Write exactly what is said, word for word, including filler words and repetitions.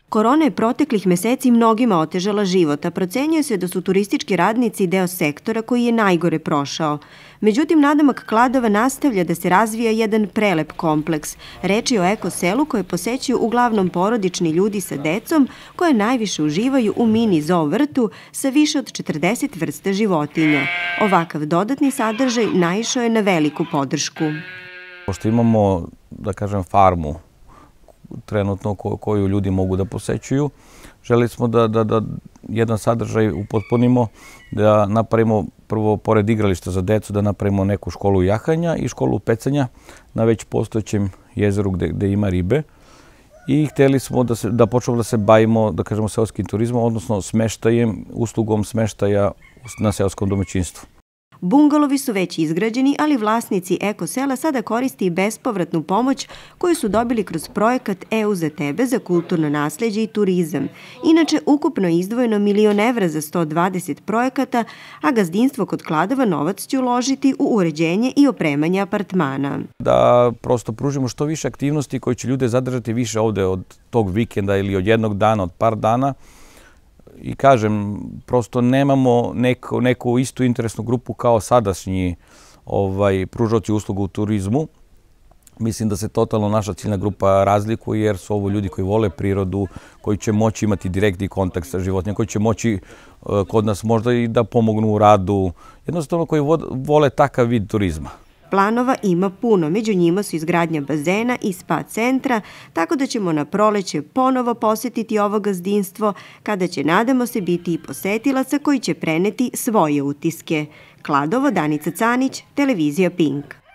Korona je proteklih meseci mnogima otežala život, a procenjuje se da su turistički radnici deo sektora koji je najgore prošao. Međutim, nadamak Kladova nastavlja da se razvija jedan prelep kompleks. Reč je o eko selu koje posećuju uglavnom porodični ljudi sa decom, koje najviše uživaju u mini zoo vrtu sa više od četrdeset vrsta životinja. Ovakav dodatni sadržaj naišao je na veliku podršku. Pošto imamo, da kažem, farmu trenutno koju ljudi mogu da posećuju, želi smo da, da, da jedan sadržaj upotpunimo, da napravimo prvo, pored igrališta za decu, da napravimo neku školu jahanja i školu pecanja na već postojećem jezeru gde, gde ima ribe. I hteli smo da, se, da počnemo da se bavimo, da kažemo, seoskim turizmom, odnosno smeštajem, uslugom smeštaja na seoskom domaćinstvu. Bungalovi su već izgrađeni, ali vlasnici eko sela sada koristi i bespovratnu pomoć koju su dobili kroz projekat E U za tebe za kulturno nasleđe i turizam. Inače, ukupno je izdvojeno milion evra za sto dvadeset projekata, a gazdinstvo kod Kladova novac će uložiti u uređenje i opremanje apartmana. Da prosto pružimo što više aktivnosti koje će ljude zadržati više ovde od tog vikenda ili od jednog dana, od par dana. I kažem, prosto nemamo neku, neku istu interesnu grupu kao sadašnji ovaj, pružaoci usluga u turizmu. Mislim da se totalno naša ciljna grupa razlikuje jer su ovo ljudi koji vole prirodu, koji će moći imati direktni kontakt sa životinjama, koji će moći kod nas možda i da pomognu u radu. Jednostavno koji vole takav vid turizma. Planova ima puno, među njima su izgradnja bazena i spa centra, tako da ćemo na proleće ponovo posetiti ovo gazdinstvo, kada će, nadamo se, biti i posetilaca koji će preneti svoje utiske. Kladovo, Danica Canić, televizija Pink.